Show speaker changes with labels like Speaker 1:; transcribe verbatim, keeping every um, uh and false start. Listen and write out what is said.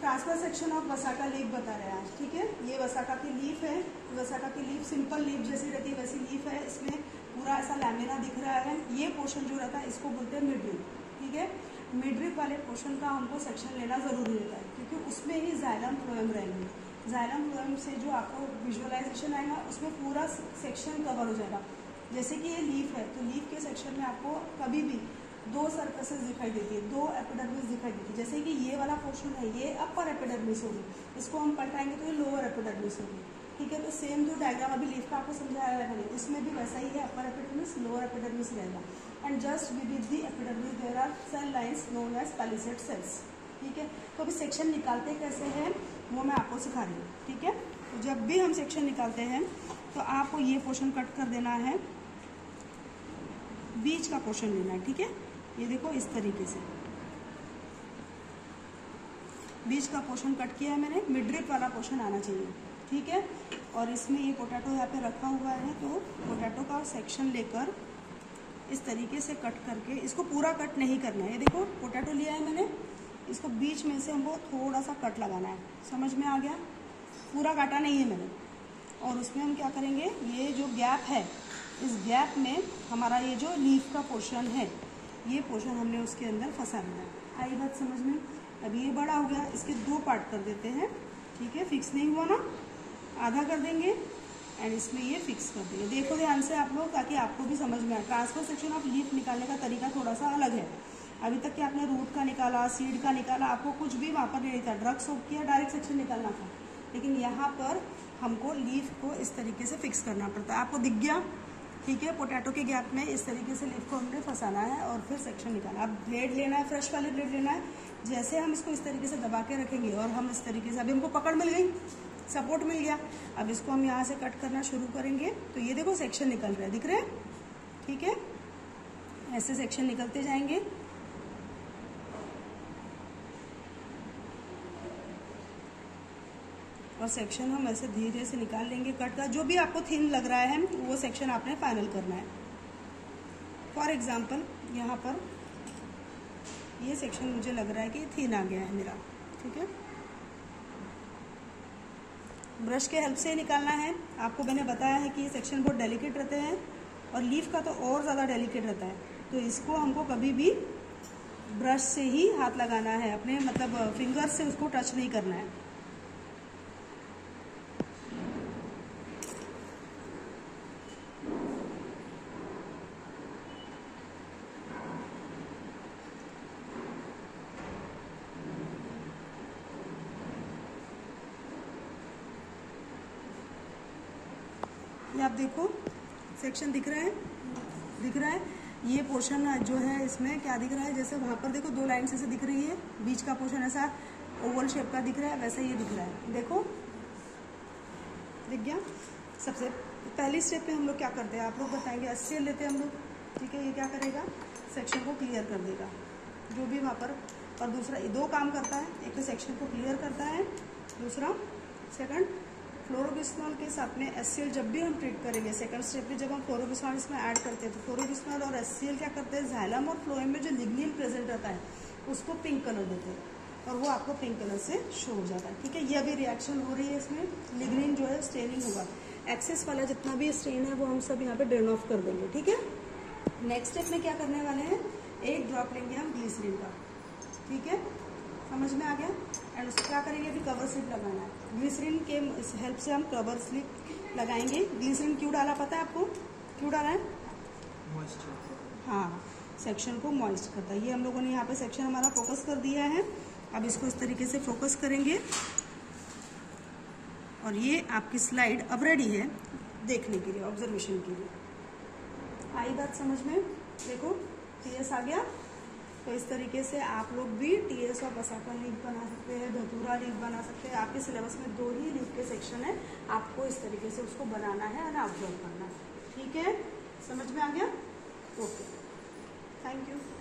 Speaker 1: Transfer section of vasaka leaf बता रहे हैं आज, ठीक है। ये वसाका की लीफ है, वसाका की लीफ सिंपल लीफ जैसी रहती है वैसी लीफ है। इसमें पूरा ऐसा लैमिना दिख रहा है। ये पोर्शन जो रहता है इसको बोलते हैं मिडरिप, ठीक है। मिडरिप वाले पोर्शन का हमको सेक्शन लेना ज़रूरी रहता है क्योंकि उसमें ही जाइलम फ्लोएम रहेंगे। जाइलम फ्लोएम से जो आपको विजुअलाइजेशन आएगा उसमें पूरा सेक्शन कवर हो जाएगा। जैसे कि ये लीफ है तो लीफ के सेक्शन में आपको कभी भी दो सर्फेसेस दिखाई देती है, दो एपिडर्मिस दिखाई देती है। जैसे कि ये वाला पोर्शन है ये अपर एपिडर्मिस होगी, इसको हम पलटाएंगे तो ये लोअर एपिडर्मिस होगी, ठीक है। तो सेम जो डायग्राम अभी लीफ का आपको समझाया है मैंने, इसमें भी वैसा ही है, अपर एपिडर्मिस लोअर एपिडर्मिस रहेगा। And just with the epidermis there are cell lines known as palisade cells, ठीक है। तो अभी सेक्शन निकालते कैसे हैं वो मैं आपको सिखा रही हूँ, ठीक है। तो जब भी हम सेक्शन निकालते हैं तो आपको ये पोर्शन कट कर देना है, बीच का पोर्शन लेना है, ठीक है। ये देखो इस तरीके से बीच का पोर्शन कट किया है मैंने, मिडरिप वाला पोर्शन आना चाहिए, ठीक है। और इसमें ये पोटैटो यहाँ पे रखा हुआ है तो पोटैटो का सेक्शन लेकर इस तरीके से कट करके, इसको पूरा कट नहीं करना है। ये देखो पोटैटो लिया है मैंने, इसको बीच में से हमको थोड़ा सा कट लगाना है, समझ में आ गया। पूरा काटा नहीं है मैंने। और उसमें हम क्या करेंगे, ये जो गैप है इस गैप में हमारा ये जो लीफ का पोर्शन है ये पोर्शन हमने उसके अंदर फंसा दिया। आई बात समझ में। अब ये बड़ा हो गया, इसके दो पार्ट कर देते हैं, ठीक है। फिक्स नहीं हुआ ना, आधा कर देंगे एंड इसमें ये फिक्स कर देंगे। देखो ध्यान से आप लोग, ताकि आपको भी समझ में आए। ट्रांसफर सेक्शन ऑफ लीफ निकालने का तरीका थोड़ा सा अलग है। अभी तक कि आपने रूट का निकाला, सीड का निकाला, आपको कुछ भी वहाँ पर नहीं था, ड्रग सोप किया, डायरेक्ट सेक्शन निकालना था। लेकिन यहाँ पर हमको लीफ को इस तरीके से फिक्स करना पड़ता है। आपको दिख गया, ठीक है। पोटैटो के गैप में इस तरीके से लीफ को हमने फंसाना है और फिर सेक्शन निकालना। अब ब्लेड लेना है, फ्रेश वाली ब्लेड लेना है। जैसे हम इसको इस तरीके से दबा के रखेंगे और हम इस तरीके से, अभी हमको पकड़ मिल गई, सपोर्ट मिल गया। अब इसको हम यहाँ से कट करना शुरू करेंगे तो ये देखो सेक्शन निकल रहा है, दिख रहे हैं, ठीक है। ऐसे सेक्शन निकलते जाएंगे। और सेक्शन हम ऐसे धीरे से निकाल लेंगे कट का। जो भी आपको थिन लग रहा है वो सेक्शन आपने फाइनल करना है। फॉर एग्जांपल यहाँ पर ये सेक्शन मुझे लग रहा है कि थिन आ गया है मेरा, ठीक है। ब्रश के हेल्प से निकालना है। आपको मैंने बताया है कि ये सेक्शन बहुत डेलिकेट रहते हैं और लीफ का तो और ज़्यादा डेलिकेट रहता है। तो इसको हमको कभी भी ब्रश से ही हाथ लगाना है, अपने मतलब फिंगर से उसको टच नहीं करना है। ये आप देखो सेक्शन दिख रहा है, दिख रहा है। ये पोर्शन जो है इसमें क्या दिख रहा है, जैसे वहाँ पर देखो दो लाइन्स ऐसे दिख रही है, बीच का पोर्शन ऐसा ओवल शेप का दिख रहा है, वैसा ये दिख रहा है। देखो दिख गया। सबसे पहली स्टेप में हम लोग क्या करते हैं, आप लोग बताएंगे, एससीएल लेते हैं हम लोग, ठीक है। ये क्या करेगा, सेक्शन को क्लियर कर देगा जो भी वहाँ पर। और दूसरा ये दो काम करता है, एक तो सेक्शन को क्लियर करता है, दूसरा सेकंड फ्लोरोबिस्नॉल के साथ में एससीएल जब भी हम ट्रीट करेंगे, सेकंड स्टेप में जब हम फ्लोरोबिस्नॉल इसमें ऐड करते हैं तो फ्लोरोबिस्नॉल और एससीएल क्या करते हैं, जाइलम और फ्लोएम में जो लिग्निन प्रेजेंट रहता है उसको पिंक कलर देते हैं और वो आपको पिंक कलर से शो हो जाता है, ठीक है। ये अभी रिएक्शन हो रही है, इसमें लिग्निन जो है स्टेनिंग होगा। एक्सेस वाला जितना भी स्टेन है वो हम सब यहाँ पे ड्रेन ऑफ कर देंगे, ठीक है। नेक्स्ट स्टेप में क्या करने वाले हैं, एक ड्रॉप लेंगे हम ग्लिसरीन का, ठीक है, समझ में आ गया। एंड उसको क्या करेंगे, अभी कवर स्लिप लगाना है। ग्लिसरीन के हेल्प से हम कवर स्लिप लगाएंगे। ग्लिसरीन क्यों डाला पता है आपको, क्यों डाला है, मॉइस्चर, हाँ, सेक्शन को मॉइस्ट करता है। ये हम लोगों ने यहाँ पे सेक्शन हमारा फोकस कर दिया है। अब इसको इस तरीके से फोकस करेंगे और ये आपकी स्लाइड अब रेडी है देखने के लिए, ऑब्जर्वेशन के लिए। आई बात समझ में, देखो टीएस आ गया। तो इस तरीके से आप लोग भी टीएस और वसाका लीफ बना सकते हैं, धतूरा लीफ बना सकते हैं। आपके सिलेबस में दो ही लीफ के सेक्शन है, आपको इस तरीके से उसको बनाना है और ऑब्जर्व करना है, ठीक है। समझ में आ गया, ओके, थैंक यू।